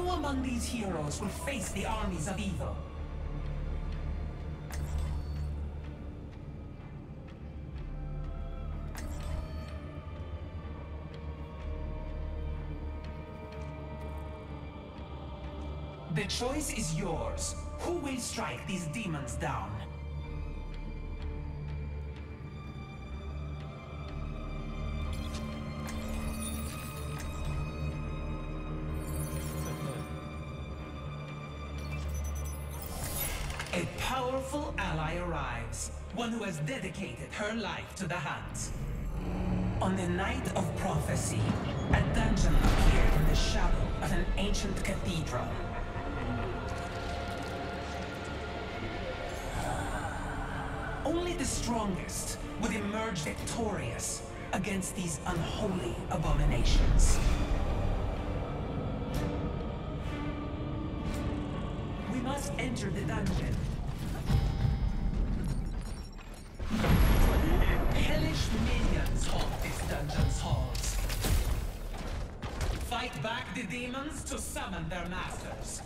Who among these heroes will face the armies of evil? The choice is yours. Who will strike these demons down? A powerful ally arrives, one who has dedicated her life to the hunt. On the night of prophecy, a dungeon appeared in the shadow of an ancient cathedral. Only the strongest would emerge victorious against these unholy abominations. We must enter the dungeon. Hellish minions haunt this dungeon's halls. Fight back the demons to summon their masters.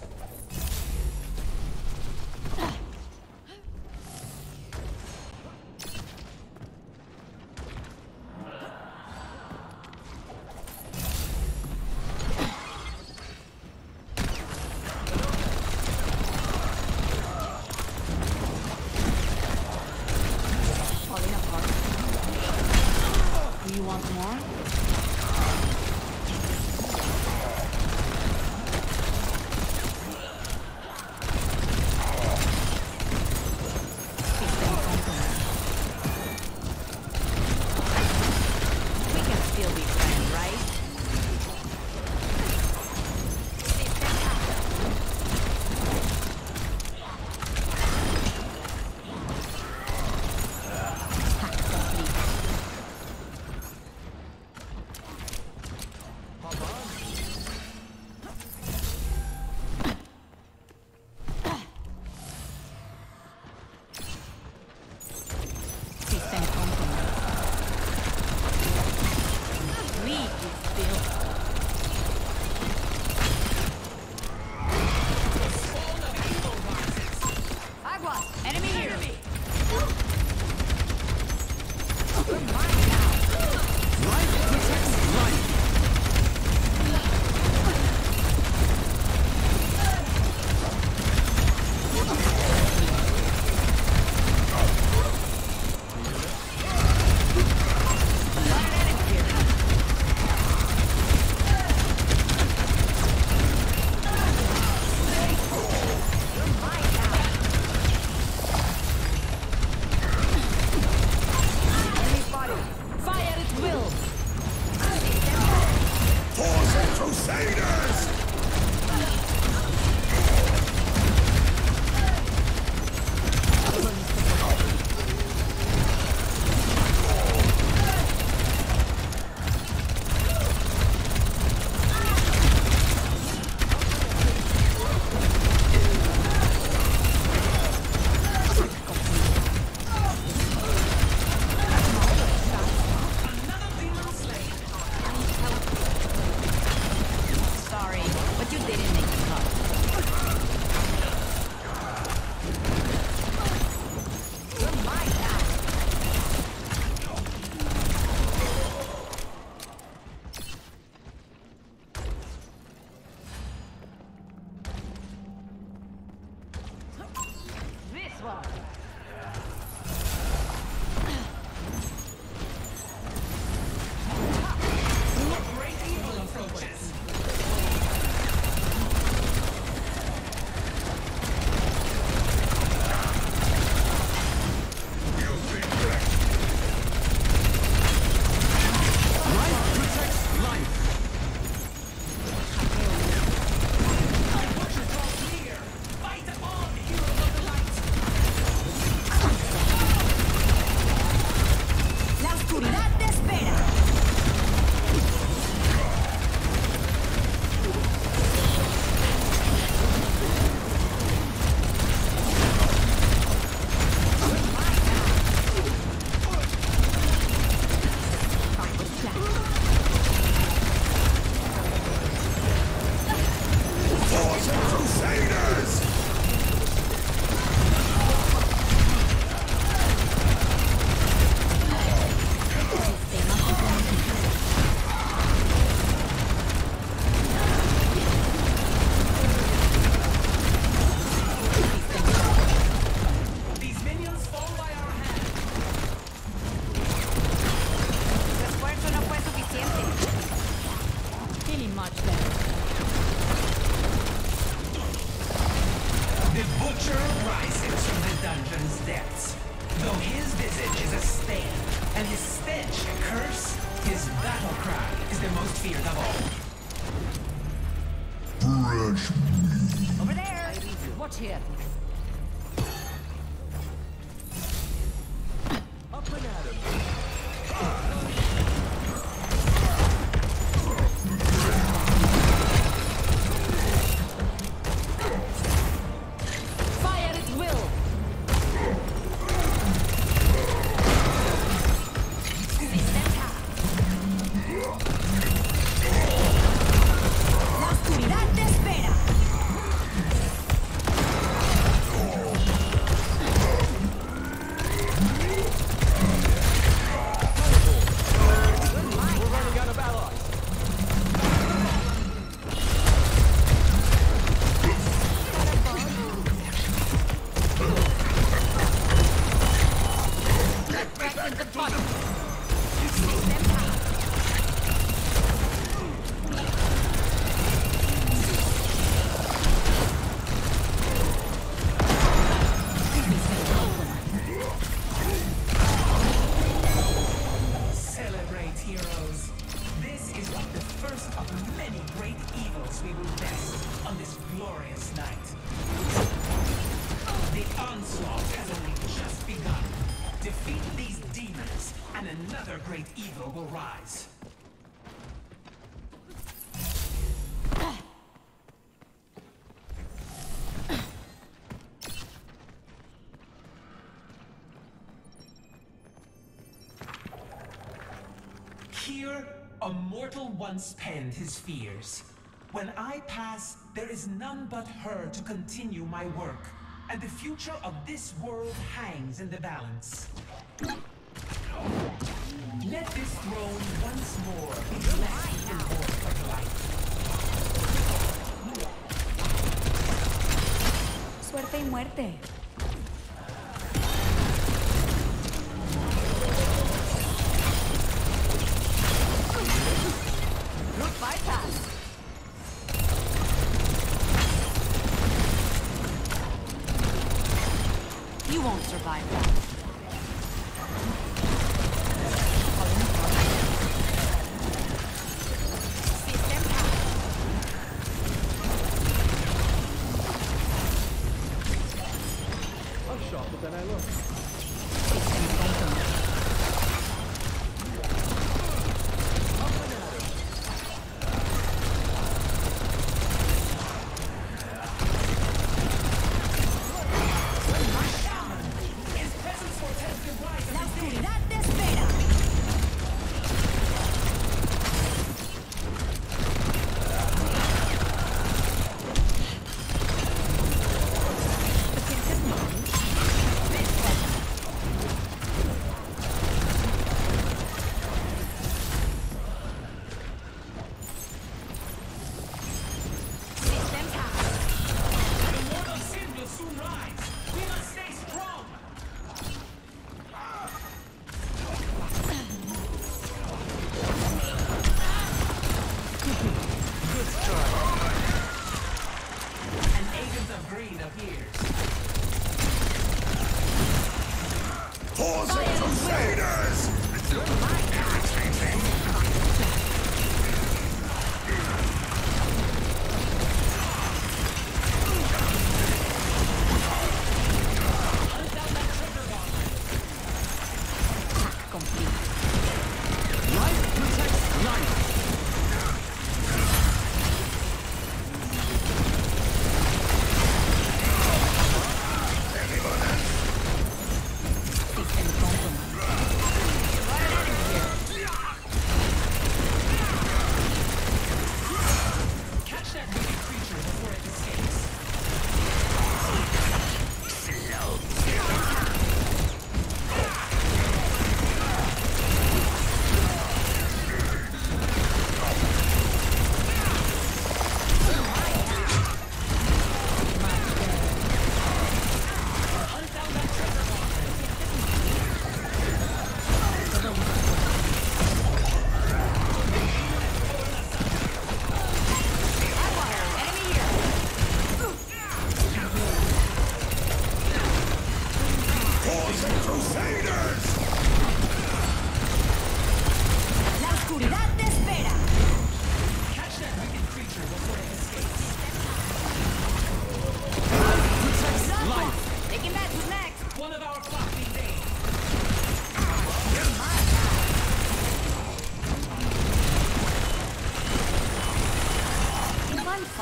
The Butcher rises from the dungeon's depths. Though his visage is a stain, and his stench a curse, his battle cry is the most feared of all. Fresh meat. Over there! Watch here. Up and at him. Fire at will! La oscuridad te espera. Celebrate, heroes. This is the first of many great evils we will test on this glorious night. The onslaught has only just begun. Defeat these demons, and another great evil will rise. Here, a mortal once penned his fears. When I pass, there is none but her to continue my work, and the future of this world hangs in the balance. Let this throne once more be blessed in work of light. Suerte y muerte. Good bypass. You won't survive that. System power. I'm sharper than I look. System compromised. La oscuridad te espera. ¿Te sientes mal? System power. The mortal sin will soon rise. We must stay strong. An agent of greed appears. Horses of Saders! Complete. Life protects life. System compromised. Right out of here.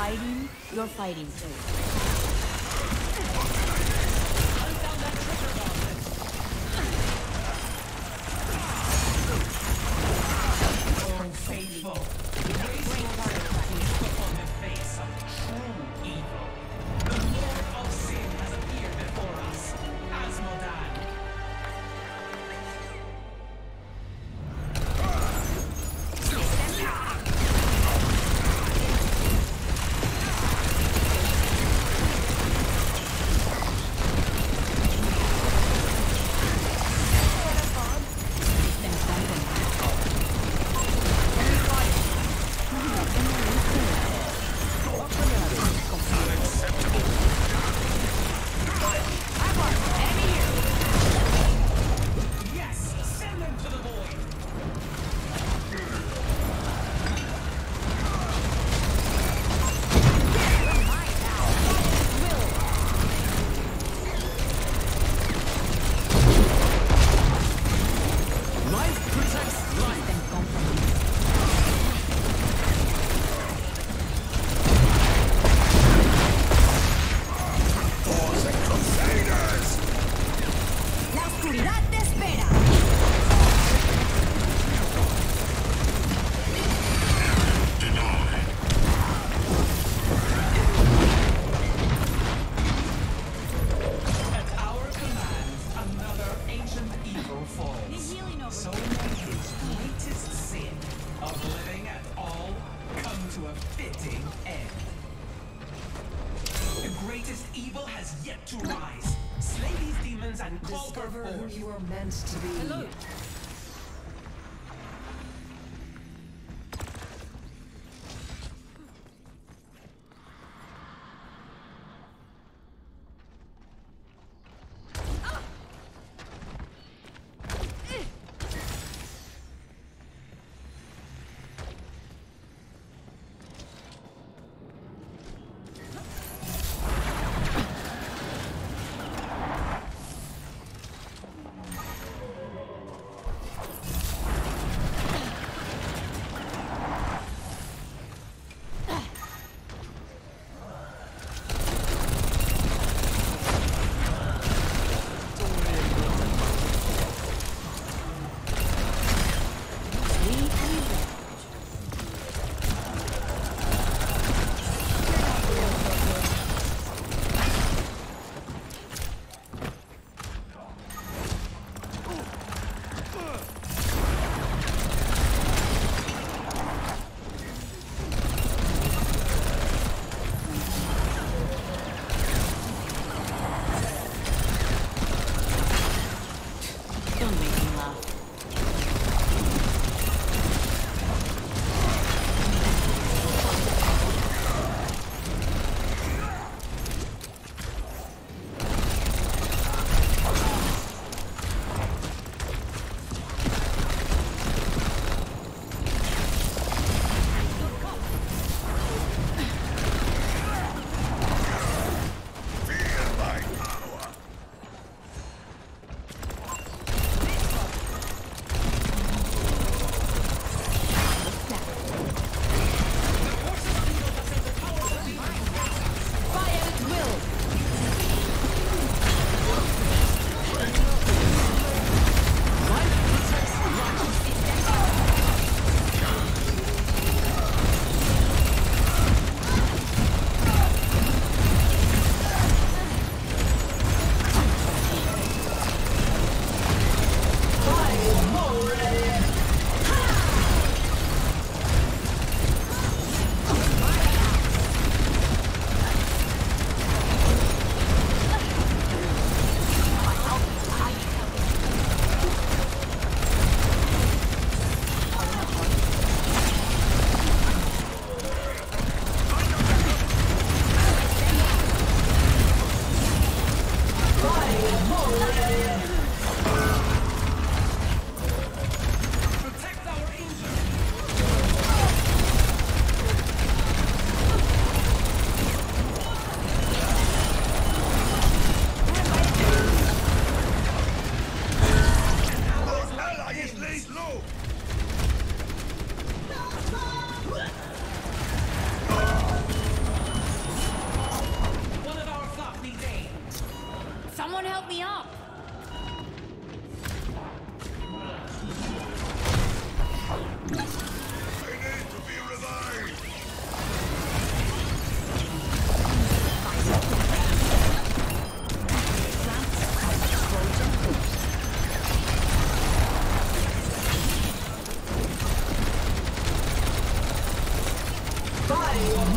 fighting, you're fighting too. Oh, faithful. Raise your heart upon the face of true evil. The Lord of Sin has appeared before us, Asmodan. Yes, send them to the void. Life protects life. For the Crusaders! La oscuridad te espera. At our command, another ancient evil falls. healing over So may his greatest sin of living at all come to a fitting end. The greatest evil has yet to rise. Slay these demons and call for forth. You are meant to be. Hello.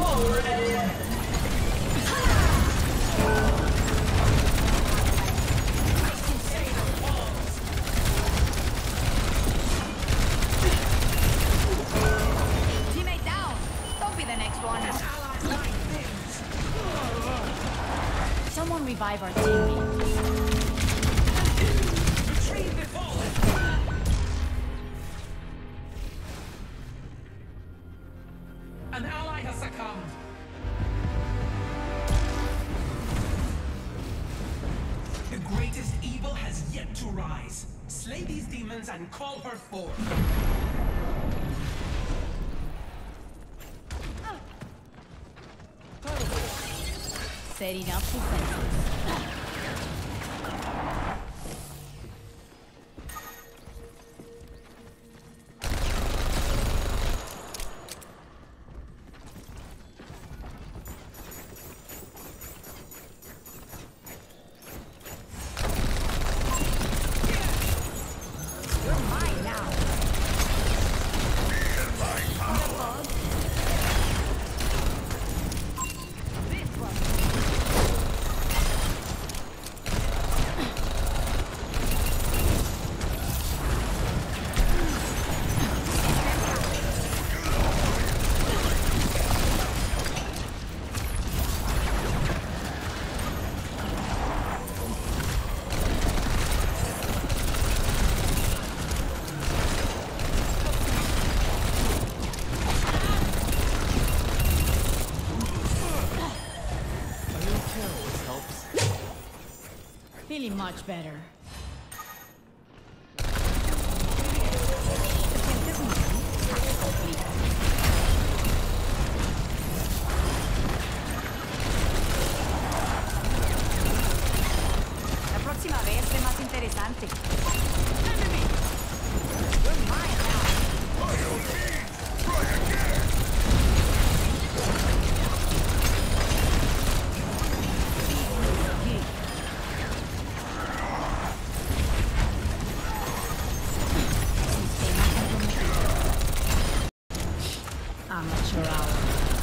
Teammate down. Don't be the next one. Someone revive our teammate. Retrieve the fallen! An ally has succumbed. The greatest evil has yet to rise. Slay these demons and call her forth. Setting up defenses. You're mine now. This one. Feeling much better. La próxima vez fue más interesante. You're mine now. Amateur hour.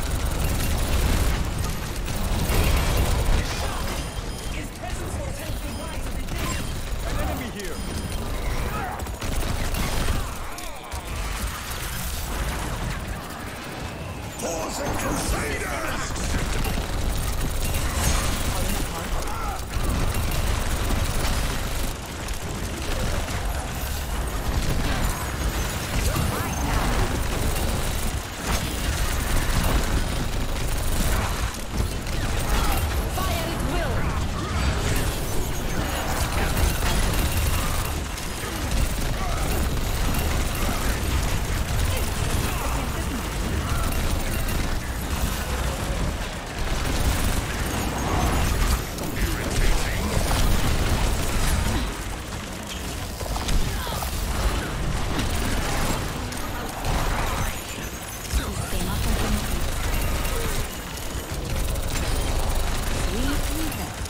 His presence will tempt the rise of the dead. An enemy here! Paws and Crusaders! Fire at will. Sistema comprometido. Sweet evil.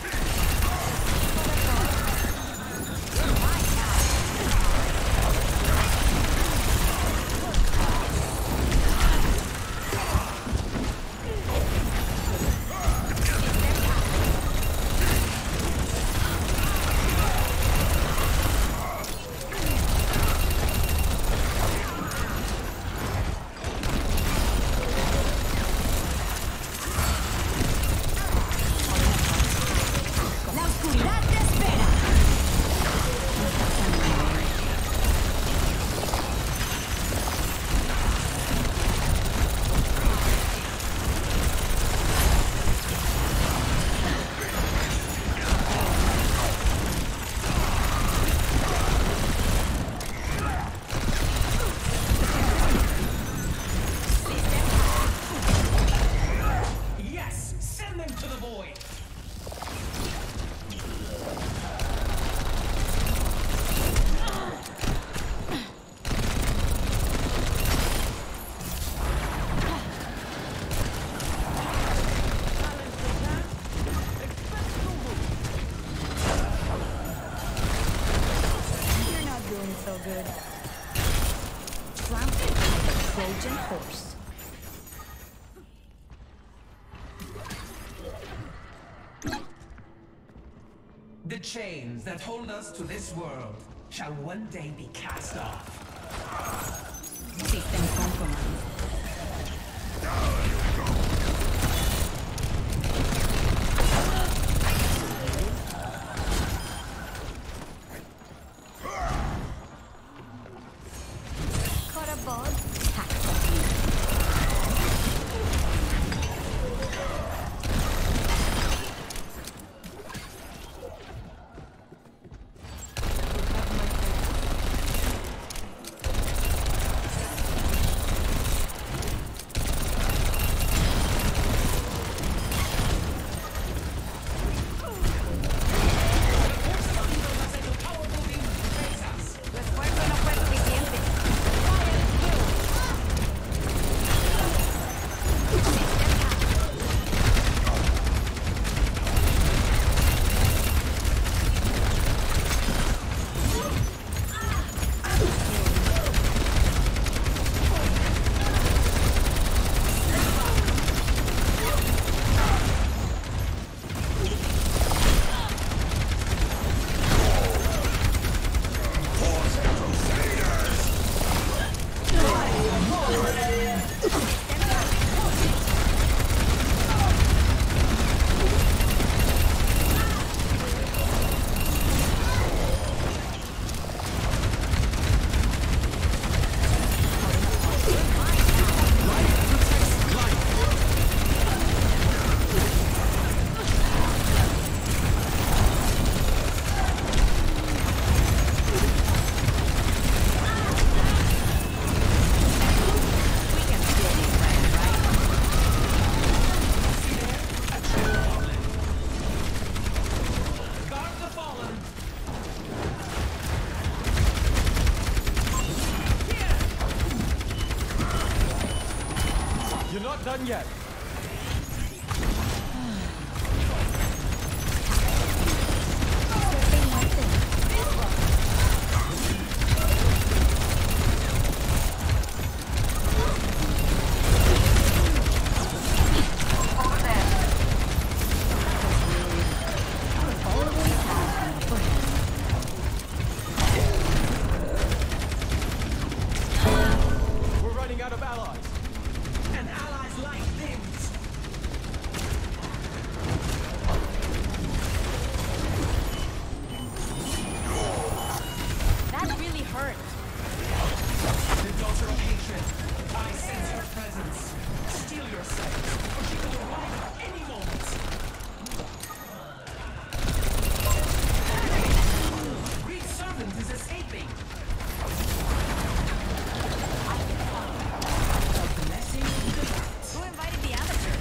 La oscuridad te espera. Yes! Send them to the void! You're not doing so good. Trampled like a Trojan horse. chains that hold us to this world shall one day be cast off. System compromised. Caught a bug. Refuerzo no fue suficiente. You're not done yet. We're running out of allies. And allies like things. That really hurt. The daughter of hatred, I sense your presence. Steel yourself, or she will arrive at any moment. Great servant is escaping. A blessing to the light. Who invited the amateur?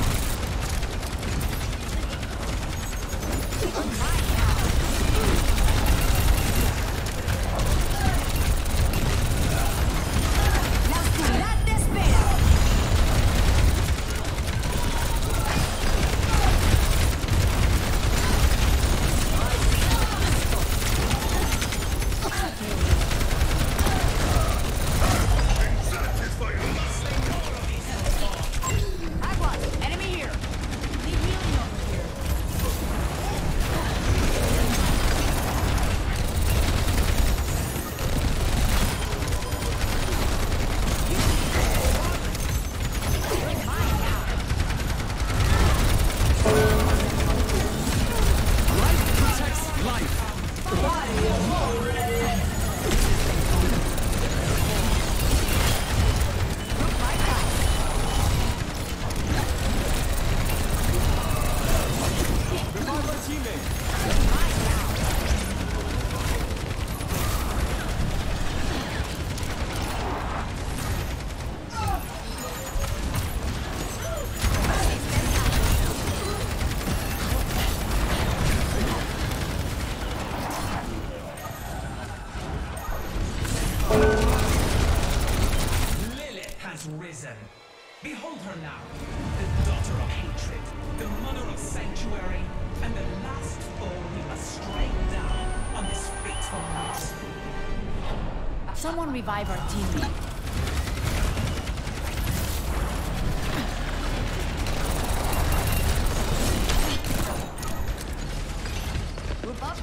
La oscuridad te espera. Aguas, enemy here. Need healing over here. Life protects life. Revive our teammate. Lilith has risen. Behold her now, the daughter of hatred, the mother of sanctuary, and the last foe we must strike down on this fateful night. Someone revive our teammate. Group up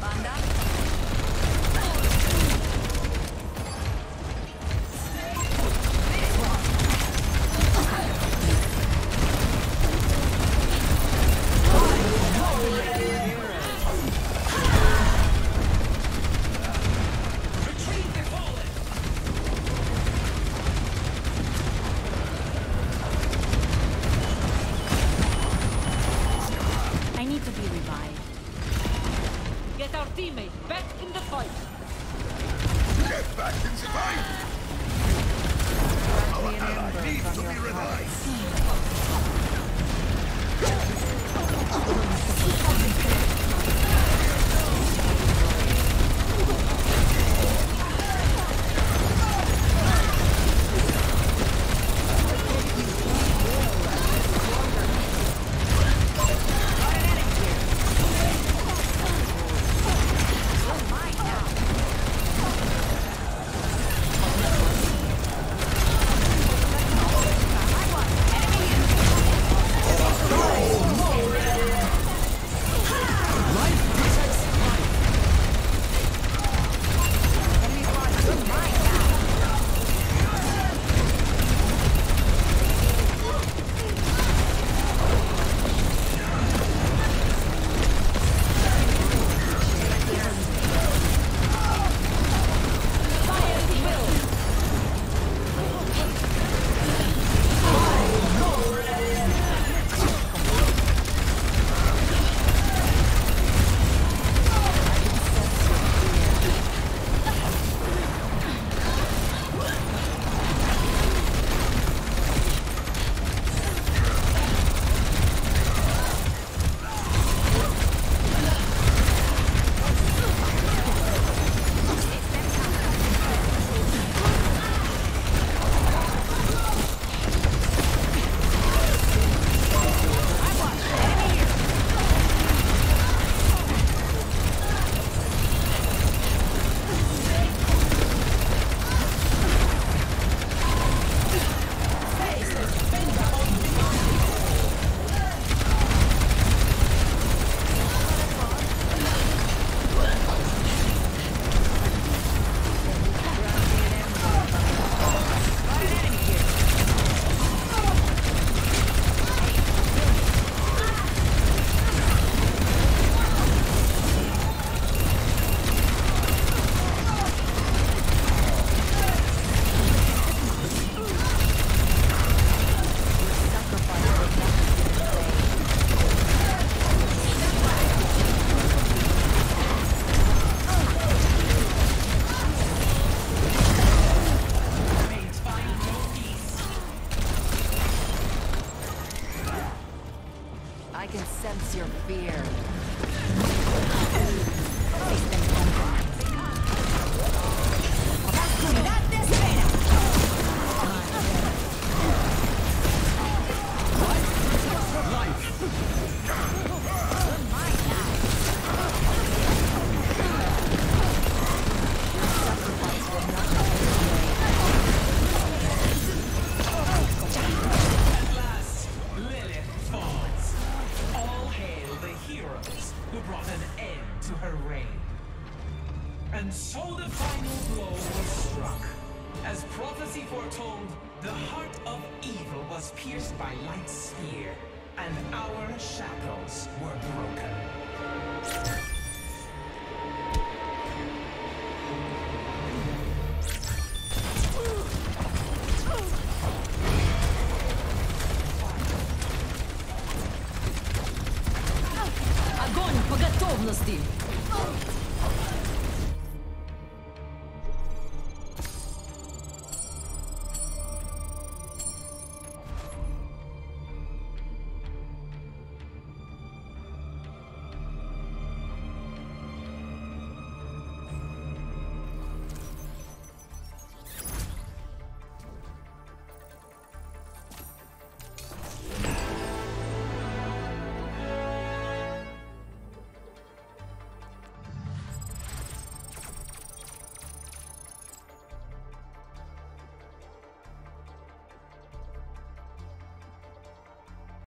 I can sense your fear. Oscuridad te espera. At last, Lilith falls. All hail the heroes who brought an end to her reign. And so the final blow was struck. As prophecy foretold, the heart of evil was pierced by Light's spear, and our shackles were broken. Огонь по готовности!